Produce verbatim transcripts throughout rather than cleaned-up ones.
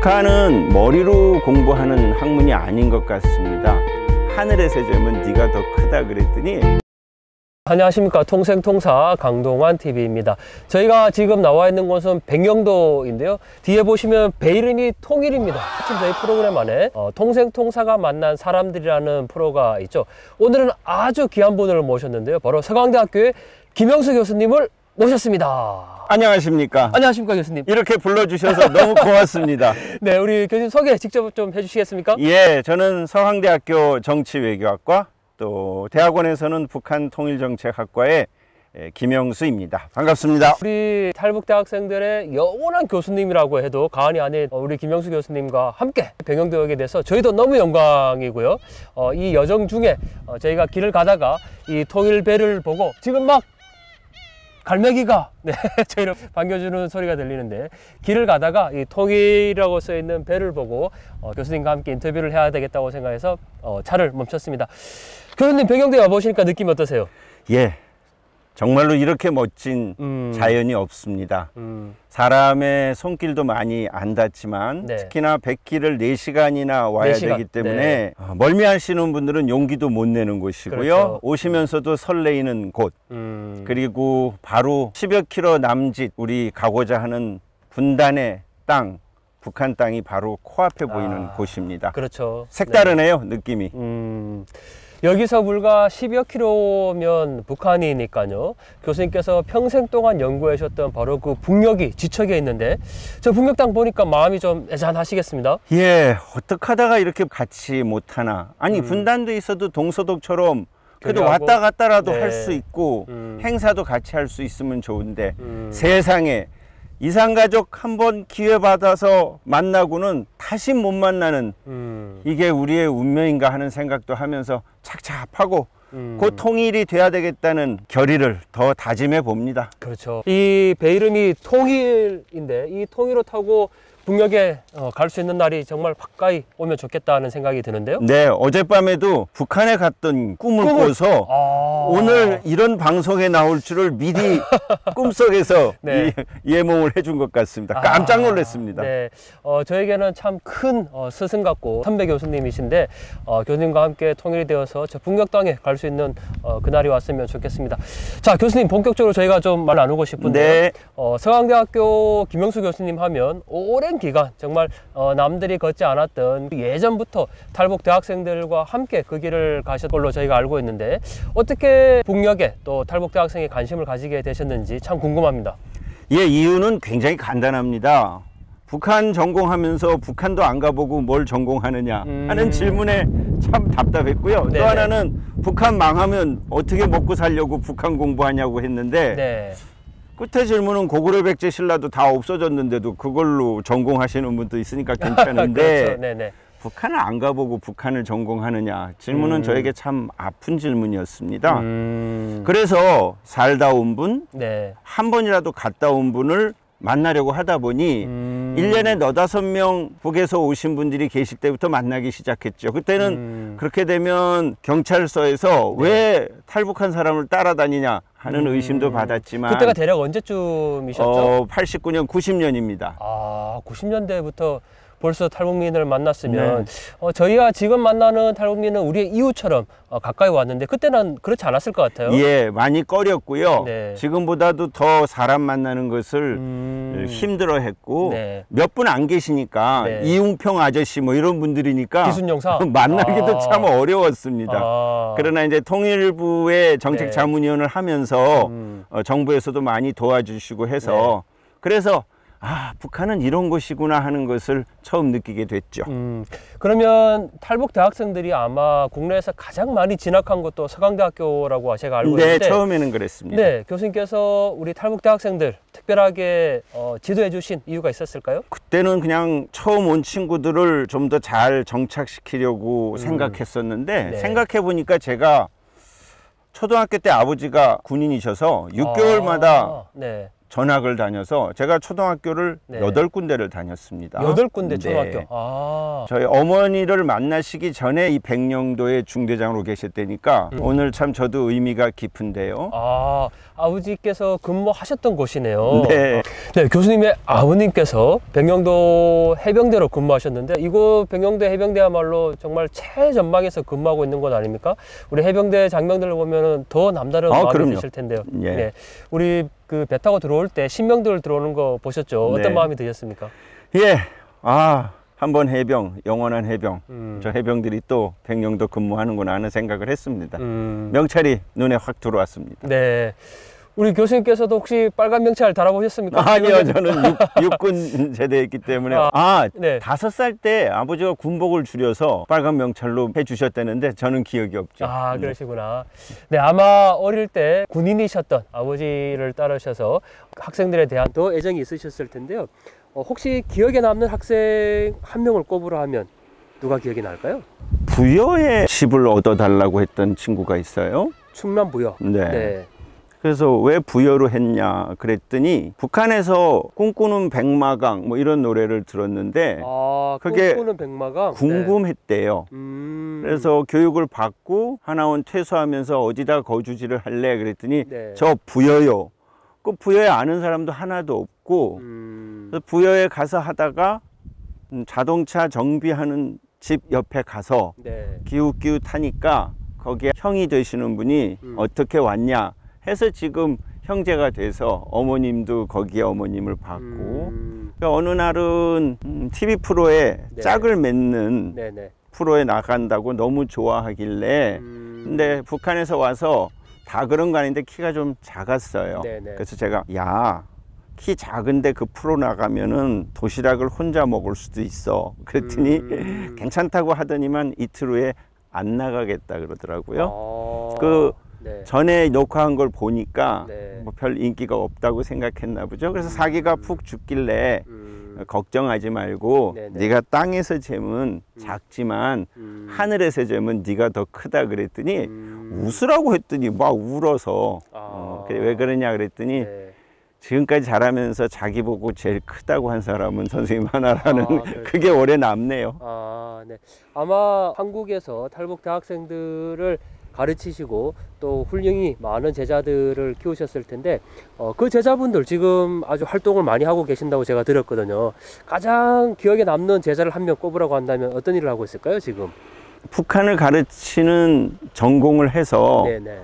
북한은 머리로 공부하는 학문이 아닌 것 같습니다. 하늘에서 재면 네가 더 크다 그랬더니. 안녕하십니까. 통생통사 강동환 티비입니다. 저희가 지금 나와 있는 곳은 백령도인데요. 뒤에 보시면 배 이름이 통일입니다. 지금 저희 프로그램 안에 어, 통생통사가 만난 사람들이라는 프로가 있죠. 오늘은 아주 귀한 분을 모셨는데요. 바로 서강대학교의 김영수 교수님을 모셨습니다. 안녕하십니까. 안녕하십니까 교수님. 이렇게 불러주셔서 너무 고맙습니다. 네, 우리 교수님 소개 직접 좀 해주시겠습니까? 예, 저는 서강대학교 정치외교학과, 또 대학원에서는 북한통일정책학과의 김영수입니다. 반갑습니다. 우리 탈북 대학생들의 영원한 교수님이라고 해도 과언이 아닌 우리 김영수 교수님과 함께 백령도역에 대해서 저희도 너무 영광이고요. 어, 이 여정 중에 어, 저희가 길을 가다가 이 통일배를 보고 지금 막 갈매기가 네, 저희를 반겨주는 소리가 들리는데, 길을 가다가 이 통일이라고 써있는 배를 보고 어, 교수님과 함께 인터뷰를 해야 되겠다고 생각해서 어, 차를 멈췄습니다. 교수님, 백령도에 와보시니까 느낌이 어떠세요? 예, 정말로 이렇게 멋진 음. 자연이 없습니다. 음. 사람의 손길도 많이 안 닿지만 네. 특히나 백길을 네 시간이나 와야 네 시간. 되기 때문에 네. 멀미하시는 분들은 용기도 못 내는 곳이고요. 그렇죠. 오시면서도 설레이는 곳, 음. 그리고 바로 십여 킬로 남짓 우리 가고자 하는 분단의 땅, 북한 땅이 바로 코앞에 보이는 아, 곳입니다. 그렇죠. 색다르네요. 네. 느낌이. 음. 여기서 불과 십여 킬로면 북한이니까요. 교수님께서 평생 동안 연구하셨던 바로 그 북녘이 지척에 있는데, 저 북녘 땅 보니까 마음이 좀 애잔하시겠습니다. 예, 어떻게 하다가 이렇게 같이 못하나. 아니, 음. 분단도 있어도 동서독처럼 그래도 교류하고, 왔다 갔다라도 네. 할 수 있고 음. 행사도 같이 할 수 있으면 좋은데 음. 세상에 이산가족 한 번 기회 받아서 만나고는 다시 못 만나는 음. 이게 우리의 운명인가 하는 생각도 하면서 착잡하고 음. 곧 통일이 돼야 되겠다는 결의를 더 다짐해 봅니다. 그렇죠. 이 배 이름이 통일인데, 이 통일을 타고 북녘에 어, 갈 수 있는 날이 정말 가까이 오면 좋겠다는 생각이 드는데요. 네, 어젯밤에도 북한에 갔던 꿈을 꿈을- 꿔서 아. 오늘 이런 방송에 나올 줄을 미리 꿈속에서 네. 이, 예몽을 해준 것 같습니다. 깜짝 놀랐습니다. 아, 네, 어, 저에게는 참 큰 어, 스승 같고 선배 교수님이신데, 어, 교수님과 함께 통일이 되어서 저 북녘 땅에 갈 수 있는 어, 그날이 왔으면 좋겠습니다. 자, 교수님, 본격적으로 저희가 좀 말 나누고 싶은데요. 네. 어, 서강대학교 김영수 교수님 하면 오랜 기간 정말 어, 남들이 걷지 않았던 예전부터 탈북 대학생들과 함께 그 길을 가셨던 걸로 저희가 알고 있는데, 어떻게 북녘에 또 탈북 대학생이 관심을 가지게 되셨는지 참 궁금합니다. 예, 이유는 굉장히 간단합니다. 북한 전공하면서 북한도 안 가보고 뭘 전공하느냐 하는 음. 질문에 참 답답했고요. 네네. 또 하나는 북한 망하면 어떻게 먹고 살려고 북한 공부하냐고 했는데 네. 끝에 질문은 고구려 백제 신라도 다 없어졌는데도 그걸로 전공하시는 분도 있으니까 괜찮은데 그렇죠. 네네. 북한을 안 가보고 북한을 전공하느냐 질문은 음. 저에게 참 아픈 질문이었습니다. 음. 그래서 살다 온 분, 네. 한 번이라도 갔다 온 분을 만나려고 하다 보니 음. 일 년에 너다섯 명 북에서 오신 분들이 계실 때부터 만나기 시작했죠. 그때는 음. 그렇게 되면 경찰서에서 네. 왜 탈북한 사람을 따라다니냐 하는 음. 의심도 받았지만 그때가 대략 언제쯤이셨죠? 어, 팔십구 년, 구십 년입니다. 아, 구십 년대부터 벌써 탈북민을 만났으면, 네. 어, 저희가 지금 만나는 탈북민은 우리의 이웃처럼 어, 가까이 왔는데, 그때는 그렇지 않았을 것 같아요. 예, 많이 꺼렸고요. 네. 지금보다도 더 사람 만나는 것을 음. 힘들어했고 네. 몇 분 안 계시니까 네. 이웅평 아저씨 뭐 이런 분들이니까 기순용사 만나기도 아. 참 어려웠습니다. 아. 그러나 이제 통일부의 정책 네. 자문위원을 하면서 음. 어, 정부에서도 많이 도와주시고 해서 그래서 아, 북한은 이런 곳이구나 하는 것을 처음 느끼게 됐죠. 음, 그러면 탈북 대학생들이 아마 국내에서 가장 많이 진학한 것도 서강대학교라고 제가 알고 네, 있는데, 처음에는 그랬습니다. 네, 교수님께서 우리 탈북 대학생들 특별하게 어, 지도해 주신 이유가 있었을까요? 그때는 그냥 처음 온 친구들을 좀 더 잘 정착시키려고 음. 생각했었는데 네. 생각해 보니까 제가 초등학교 때 아버지가 군인이셔서 육 개월마다 아, 네. 전학을 다녀서 제가 초등학교를 네. 여덟 군데를 다녔습니다. 여덟 군데 네. 초등학교. 아. 저희 어머니를 만나시기 전에 이 백령도의 중대장으로 계셨다니까 음. 오늘 참 저도 의미가 깊은데요. 아, 아버지께서 근무하셨던 곳이네요. 네. 네, 교수님의 아버님께서 백령도 해병대로 근무하셨는데 이곳 백령도 해병대야말로 정말 최전방에서 근무하고 있는 곳 아닙니까? 우리 해병대 장병들을 보면은 더 남다른 아, 마음이 그럼요. 드실 텐데요. 예. 네, 우리 그 배 타고 들어올 때 신병들 들어오는 거 보셨죠? 어떤 네. 마음이 드셨습니까? 예, 아, 한번 해병, 영원한 해병. 음. 저 해병들이 또 백령도 근무하는구나 하는 생각을 했습니다. 음. 명찰이 눈에 확 들어왔습니다. 네. 우리 교수님께서도 혹시 빨간 명찰 달아보셨습니까? 아니요, 저는 육, 육군 제대했기 때문에. 아, 아, 네. 다섯 살 때 아버지가 군복을 줄여서 빨간 명찰로 해주셨다는데 저는 기억이 없죠. 아, 그러시구나. 네, 아마 어릴 때 군인이셨던 아버지를 따르셔서 학생들에 대한 더 애정이 있으셨을 텐데요. 어, 혹시 기억에 남는 학생 한 명을 꼽으라 하면 누가 기억이 날까요? 부여의 집을 얻어달라고 했던 친구가 있어요. 충남 부여. 네. 네. 그래서 왜 부여로 했냐 그랬더니 북한에서 꿈꾸는 백마강 뭐 이런 노래를 들었는데 아, 그게 꿈꾸는 백마강. 궁금했대요. 네. 음. 그래서 교육을 받고 하나원 퇴소하면서 어디다 거주지를 할래 그랬더니 네. 저 부여요. 그 부여에 아는 사람도 하나도 없고 음. 그래서 부여에 가서 하다가 자동차 정비하는 집 옆에 가서 네. 기웃기웃하니까 거기에 형이 되시는 분이 음. 어떻게 왔냐 해서 지금 형제가 돼서 어머님도 거기에 어머님을 봤고 음. 그러니까 어느 날은 음, 티비 프로에 네. 짝을 맺는 네네. 프로에 나간다고 너무 좋아하길래 음. 근데 북한에서 와서 다 그런 거 아닌데 키가 좀 작았어요. 네네. 그래서 제가 야 키 작은데 그 프로 나가면은 도시락을 혼자 먹을 수도 있어 그랬더니 음. 괜찮다고 하더니만 이틀 후에 안 나가겠다 그러더라고요. 아. 그 네. 전에 녹화한 걸 보니까 네. 뭐 별 인기가 없다고 생각했나 보죠. 그래서 사기가 푹 죽길래 음. 걱정하지 말고 네네. 네가 땅에서 재면 작지만 음. 하늘에서 재면 네가 더 크다 그랬더니 음. 웃으라고 했더니 막 울어서 아. 어, 그래, 왜 그러냐 그랬더니 네. 지금까지 자라면서 자기 보고 제일 크다고 한 사람은 선생님 하나라는 아, 그렇구나. 그게 오래 남네요. 아, 네. 아마 한국에서 탈북 대학생들을 가르치시고 또 훌륭히 많은 제자들을 키우셨을 텐데 어, 그 제자분들 지금 아주 활동을 많이 하고 계신다고 제가 들었거든요. 가장 기억에 남는 제자를 한 명 꼽으라고 한다면 어떤 일을 하고 있을까요, 지금? 북한을 가르치는 전공을 해서 네네.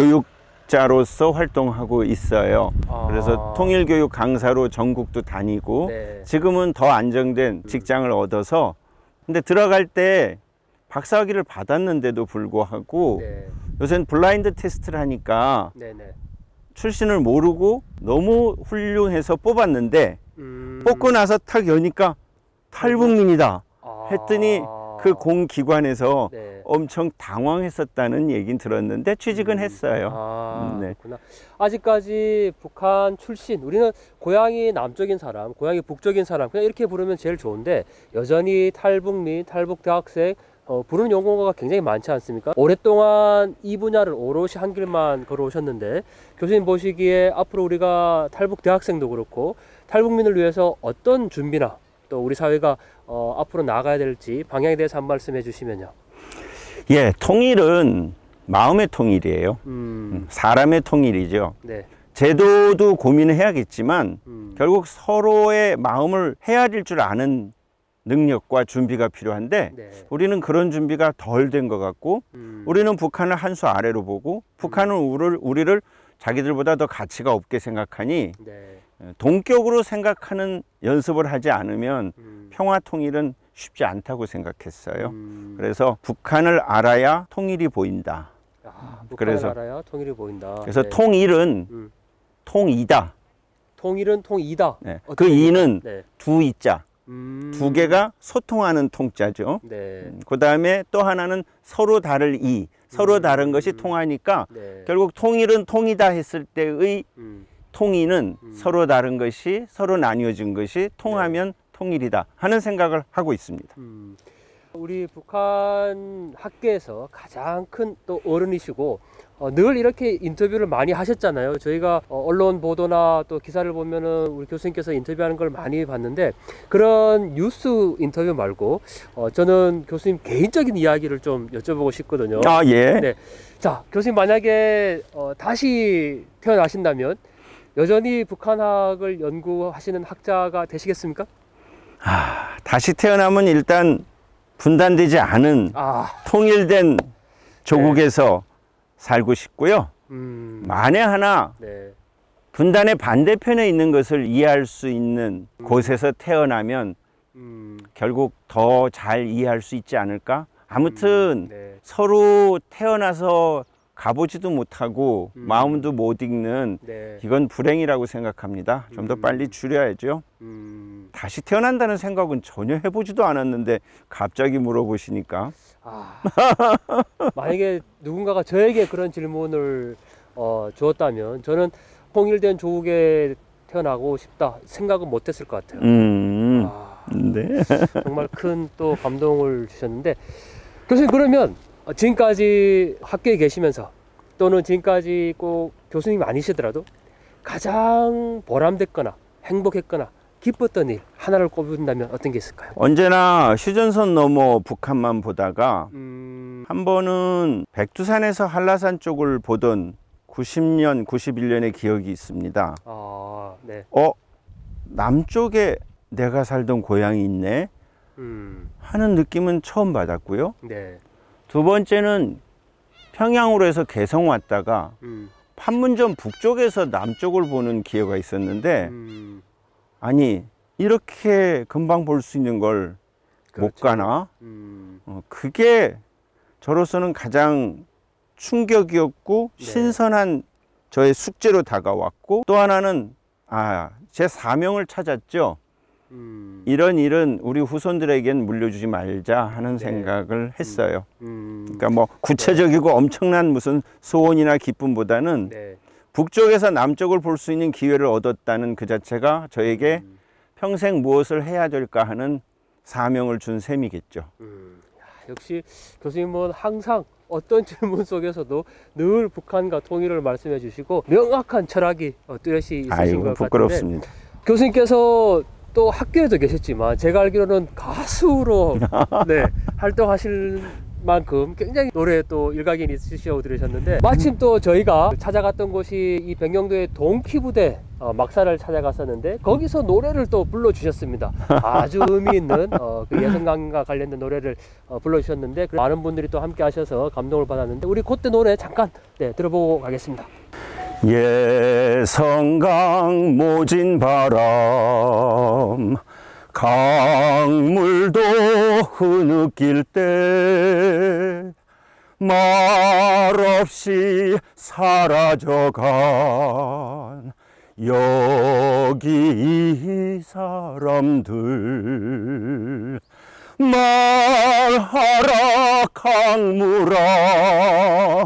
교육자로서 활동하고 있어요. 아. 그래서 통일교육 강사로 전국도 다니고 네. 지금은 더 안정된 직장을 얻어서 근데 들어갈 때 박사학위를 받았는데도 불구하고 네. 요새는 블라인드 테스트를 하니까 네네. 출신을 모르고 너무 훌륭해서 뽑았는데 음. 뽑고 나서 탁 여니까 탈북민이다 아. 했더니 그 공기관에서 네. 엄청 당황했었다는 얘긴 들었는데 취직은 했어요. 아, 음, 네. 그렇구나. 아직까지 북한 출신, 우리는 고향이 남쪽인 사람, 고향이 북쪽인 사람, 그냥 이렇게 부르면 제일 좋은데 여전히 탈북민, 탈북 대학생 어, 부르는 용어가 굉장히 많지 않습니까? 오랫동안 이 분야를 오롯이 한 길만 걸어오셨는데 교수님 보시기에 앞으로 우리가 탈북 대학생도 그렇고 탈북민을 위해서 어떤 준비나 또 우리 사회가 어, 앞으로 나가야 될지 방향에 대해서 한 말씀 해주시면요. 예, 통일은 마음의 통일이에요. 음, 사람의 통일이죠. 네. 제도도 고민을 해야겠지만 음, 결국 서로의 마음을 헤아릴 줄 아는 능력과 준비가 필요한데 네. 우리는 그런 준비가 덜 된 것 같고 음, 우리는 북한을 한 수 아래로 보고 북한은 우리를, 우리를 자기들보다 더 가치가 없게 생각하니 네. 동격으로 생각하는 연습을 하지 않으면 음, 평화 통일은 쉽지 않다고 생각했어요. 음, 그래서 북한을 알아야 통일이 보인다. 아, 북한을 그래서- 알아야 통일이 보인다. 그래서 네. 통일은 음, 통이다. 통일은 통이다. 네. 그 어떻게 이는 네. 두 이자, 음, 두 개가 소통하는 통자죠. 네. 그 다음에 또 하나는 서로 다를 이, 서로 음. 다른 것이 통하니까 네. 결국 통일은 통이다 했을 때의 음, 통이는 음. 서로 다른 것이 서로 나뉘어진 것이 통하면 통일이다 하는 생각을 하고 있습니다. 음. 우리 북한 학계에서 가장 큰 또 어른이시고 어, 늘 이렇게 인터뷰를 많이 하셨잖아요. 저희가 어, 언론 보도나 또 기사를 보면은 우리 교수님께서 인터뷰하는 걸 많이 봤는데 그런 뉴스 인터뷰 말고 어, 저는 교수님 개인적인 이야기를 좀 여쭤보고 싶거든요. 아, 예. 네. 자, 교수님 만약에 어, 다시 태어나신다면 여전히 북한학을 연구하시는 학자가 되시겠습니까? 아, 다시 태어나면 일단 분단되지 않은 아, 통일된 조국에서 살고 싶고요. 음, 만에 하나 네. 분단의 반대편에 있는 것을 이해할 수 있는 음. 곳에서 태어나면 음, 결국 더 잘 이해할 수 있지 않을까? 아무튼 음, 네. 서로 태어나서 가보지도 못하고 음. 마음도 못 읽는 네. 이건 불행이라고 생각합니다. 좀 더 음. 빨리 줄여야죠. 음, 다시 태어난다는 생각은 전혀 해보지도 않았는데 갑자기 물어보시니까 아, 만약에 누군가가 저에게 그런 질문을 어, 주었다면 저는 통일된 조국에 태어나고 싶다 생각은 못했을 것 같아요. 음, 아, 네. 정말 큰 또 감동을 주셨는데 교수님 그러면 지금까지 학교에 계시면서 또는 지금까지 꼭 교수님이 아니시더라도 가장 보람됐거나 행복했거나 기뻤던 일 하나를 꼽는다면 어떤 게 있을까요? 언제나 휴전선 넘어 북한만 보다가 음, 한 번은 백두산에서 한라산 쪽을 보던 구십 년, 구십일 년의 기억이 있습니다. 아, 네. 어? 남쪽에 내가 살던 고향이 있네? 음, 하는 느낌은 처음 받았고요. 네. 두 번째는 평양으로 해서 개성 왔다가 음, 판문점 북쪽에서 남쪽을 보는 기회가 있었는데 음, 아니 이렇게 금방 볼 수 있는 걸 못 그렇죠. 가나? 음, 어, 그게 저로서는 가장 충격이었고 네. 신선한 저의 숙제로 다가왔고 또 하나는 아, 제 사명을 찾았죠. 음, 이런 일은 우리 후손들에겐 물려주지 말자 하는 네. 생각을 했어요. 음, 그러니까 뭐 구체적이고 엄청난 무슨 소원이나 기쁨보다는 네. 북쪽에서 남쪽을 볼 수 있는 기회를 얻었다는 그 자체가 저에게 음, 평생 무엇을 해야 될까 하는 사명을 준 셈이겠죠. 음. 야, 역시 교수님은 항상 어떤 질문 속에서도 늘 북한과 통일을 말씀해 주시고 명확한 철학이 어, 뚜렷이 있으신 아이고 것 같은데 부끄럽습니다. 교수님께서 또 학교에도 계셨지만 제가 알기로는 가수로 네, 활동하실 만큼 굉장히 노래에 또 일각이 있으시다고 들으셨는데 마침 또 저희가 찾아갔던 곳이 이 백령도의 동키부대 어, 막사를 찾아갔었는데 거기서 노래를 또 불러주셨습니다. 아주 의미 있는 어, 그 예성강과 관련된 노래를 어, 불러주셨는데 그 많은 분들이 또 함께 하셔서 감동을 받았는데 우리 그때 노래 잠깐 네, 들어보고 가겠습니다. 예성강 모진 바람 강물도 흐느낄 때 말없이 사라져간 여기 이 사람들 말하라 강물아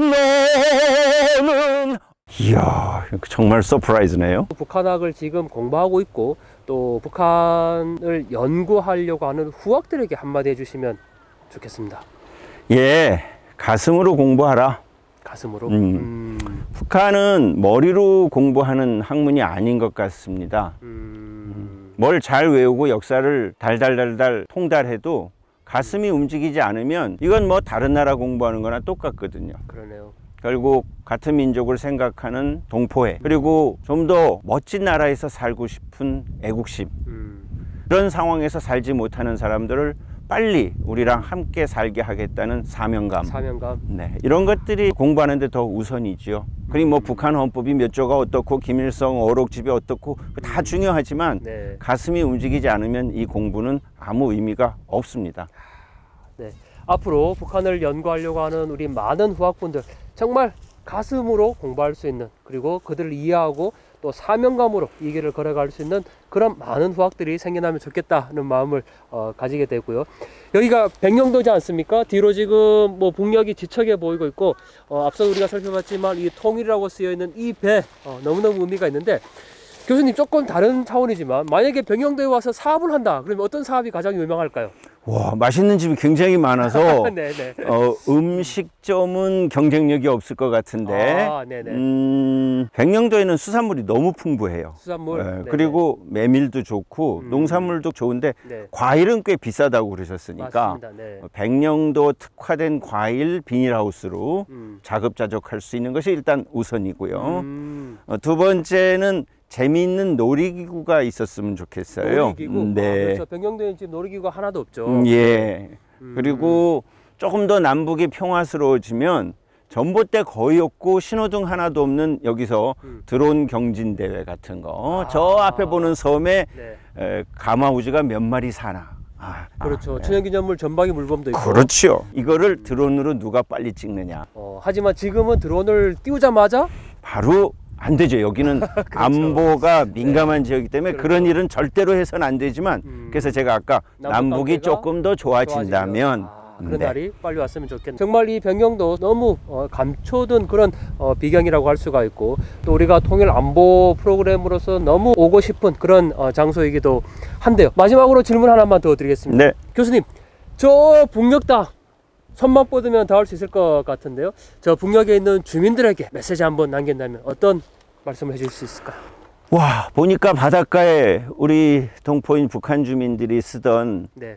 너는 이야 정말 서프라이즈네요. 북한학을 지금 공부하고 있고 또 북한을 연구하려고 하는 후학들에게 한마디 해주시면 좋겠습니다. 예, 가슴으로 공부하라. 가슴으로. 음. 음, 북한은 머리로 공부하는 학문이 아닌 것 같습니다. 음, 뭘 잘 외우고 역사를 달달달달 통달해도 가슴이 움직이지 않으면 이건 뭐 다른 나라 공부하는 거나 똑같거든요. 그러네요. 결국 같은 민족을 생각하는 동포애 그리고 좀 더 멋진 나라에서 살고 싶은 애국심 음, 그런 상황에서 살지 못하는 사람들을 빨리 우리랑 함께 살게 하겠다는 사명감 사명감. 네, 이런 것들이 공부하는데 더 우선이지요. 그리고 뭐 북한 헌법이 몇 조가 어떻고 김일성 어록집이 어떻고 다 중요하지만 네. 가슴이 움직이지 않으면 이 공부는 아무 의미가 없습니다. 네. 앞으로 북한을 연구하려고 하는 우리 많은 후학분들 정말 가슴으로 공부할 수 있는 그리고 그들을 이해하고 또 사명감으로 이 길을 걸어갈 수 있는 그런 많은 후학들이 생겨나면 좋겠다는 마음을 어, 가지게 되고요. 여기가 백령도지 않습니까? 뒤로 지금 뭐 북녘이 지척해 보이고 있고 어, 앞서 우리가 살펴봤지만 이 통일이라고 쓰여 있는 이 배 어, 너무너무 의미가 있는데 교수님 조금 다른 차원이지만 만약에 백령도에 와서 사업을 한다 그러면 어떤 사업이 가장 유명할까요? 와, 맛있는 집이 굉장히 많아서 네네. 어, 음식점은 경쟁력이 없을 것 같은데 아, 네네. 음, 백령도에는 수산물이 너무 풍부해요. 수산물. 예, 네네. 그리고 메밀도 좋고 음. 농산물도 좋은데 네. 과일은 꽤 비싸다고 그러셨으니까 맞습니다. 네. 백령도 특화된 과일 비닐하우스로 음. 자급자족할 수 있는 것이 일단 우선이고요. 음. 어, 두 번째는 재미있는 놀이기구가 있었으면 좋겠어요. 놀이기구. 음, 아, 네. 그렇죠. 백령도에 지금 놀이기구가 하나도 없죠. 음, 예. 음. 그리고 조금 더 남북이 평화스러워지면 전봇대 거의 없고 신호등 하나도 없는 여기서 음. 드론 경진 대회 같은 거. 아. 저 앞에 보는 섬에 네. 에, 가마우지가 몇 마리 사나. 아, 그렇죠. 아, 천연기념물 전방위 물범도 있고. 그렇죠. 이거를 드론으로 누가 빨리 찍느냐. 어, 하지만 지금은 드론을 띄우자마자 바로 안 되죠. 여기는 안보가 민감한 지역이기 때문에 그렇죠. 그런 일은 절대로 해서는 안 되지만 음. 그래서 제가 아까 남북 남북이 관계가 조금 더 좋아진다면 아, 그런 네. 날이 빨리 왔으면 좋겠네요. 정말 이 변경도 너무 어, 감춰둔 그런 어, 비경이라고 할 수가 있고 또 우리가 통일 안보 프로그램으로서 너무 오고 싶은 그런 어, 장소이기도 한데요. 마지막으로 질문 하나만 더 드리겠습니다. 네. 교수님, 저 북녘 땅 손만 뻗으면 닿을 수 있을 것 같은데요. 저 북녘에 있는 주민들에게 메시지 한번 남긴다면 어떤 말씀을 해줄 수 있을까요? 와, 보니까 바닷가에 우리 동포인 북한 주민들이 쓰던 네.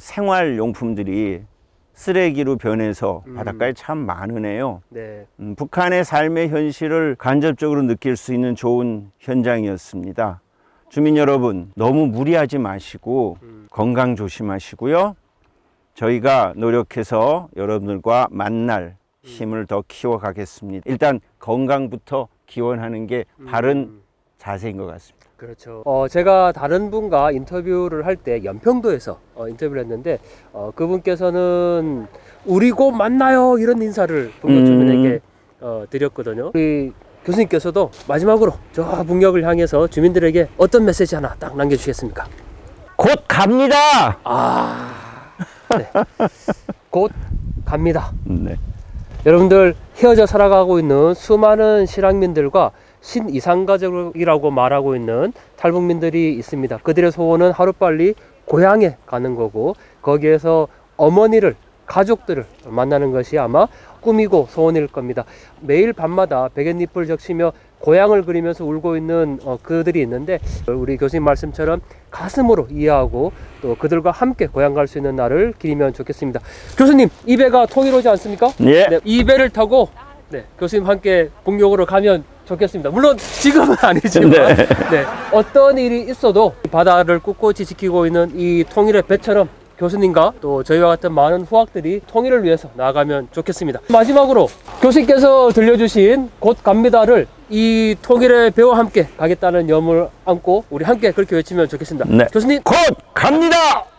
생활용품들이 쓰레기로 변해서 음. 바닷가에 참 많으네요. 네. 음, 북한의 삶의 현실을 간접적으로 느낄 수 있는 좋은 현장이었습니다. 주민 여러분, 너무 무리하지 마시고 음. 건강 조심하시고요. 저희가 노력해서 여러분들과 만날 힘을 더 키워가겠습니다. 일단 건강부터 기원하는 게 바른 음. 자세인 것 같습니다. 그렇죠. 어, 제가 다른 분과 인터뷰를 할 때 연평도에서 어, 인터뷰를 했는데 어, 그분께서는 우리 곧 만나요 이런 인사를 북녘 음. 주민에게 어, 드렸거든요. 우리 교수님께서도 마지막으로 저 북녘을 향해서 주민들에게 어떤 메시지 하나 딱 남겨주시겠습니까? 곧 갑니다. 아, 네. 곧 갑니다. 네. 여러분들 헤어져 살아가고 있는 수많은 실향민들과 신이상가족이라고 말하고 있는 탈북민들이 있습니다. 그들의 소원은 하루빨리 고향에 가는 거고 거기에서 어머니를 가족들을 만나는 것이 아마 꿈이고 소원일 겁니다. 매일 밤마다 백엔잎을 적시며 고향을 그리면서 울고 있는 어, 그들이 있는데 우리 교수님 말씀처럼 가슴으로 이해하고 또 그들과 함께 고향 갈 수 있는 날을 기리면 좋겠습니다. 교수님, 이 배가 통일오지 않습니까? 예. 네, 이 배를 타고 네, 교수님 함께 북녘으로 가면 좋겠습니다. 물론 지금은 아니지만 네. 네, 어떤 일이 있어도 바다를 꿋꿋이 지키고 있는 이 통일의 배처럼 교수님과 또 저희와 같은 많은 후학들이 통일을 위해서 나아가면 좋겠습니다. 마지막으로 교수님께서 들려주신 곧 갑니다를 이 통일의 배와 함께 가겠다는 염을 안고 우리 함께 그렇게 외치면 좋겠습니다. 네. 교수님, 곧 갑니다.